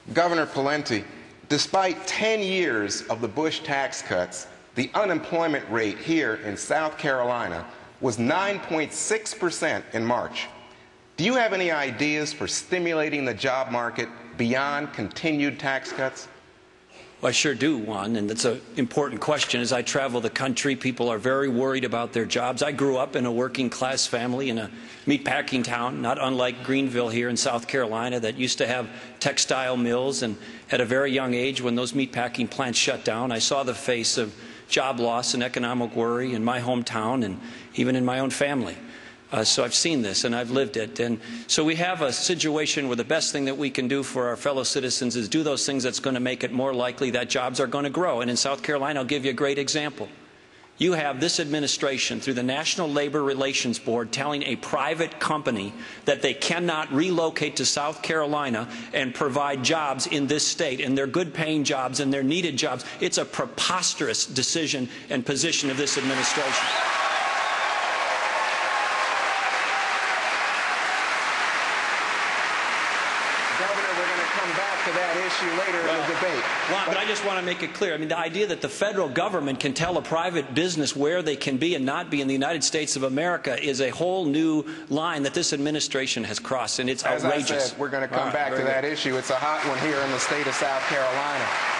Governor Pawlenty, despite 10 years of the Bush tax cuts, the unemployment rate here in South Carolina was 9.6% in March. Do you have any ideas for stimulating the job market beyond continued tax cuts? Well, I sure do, Juan, and it's an important question. As I travel the country, people are very worried about their jobs. I grew up in a working-class family in a meatpacking town, not unlike Greenville here in South Carolina, that used to have textile mills, and at a very young age, when those meatpacking plants shut down, I saw the face of job loss and economic worry in my hometown and even in my own family. So I've seen this and I've lived it. And so we have a situation where the best thing that we can do for our fellow citizens is do those things that's going to make it more likely that jobs are going to grow. And in South Carolina, I'll give you a great example. You have this administration through the National Labor Relations Board telling a private company that they cannot relocate to South Carolina and provide jobs in this state, and they're good-paying jobs and they're needed jobs. It's a preposterous decision and position of this administration. Governor, we're going to come back to that issue later in the debate. Well, but I just want to make it clear. I mean, the idea that the federal government can tell a private business where they can be and not be in the United States of America is a whole new line that this administration has crossed, and it's outrageous. As I said, we're going to come back to that issue. It's a hot one here in the state of South Carolina.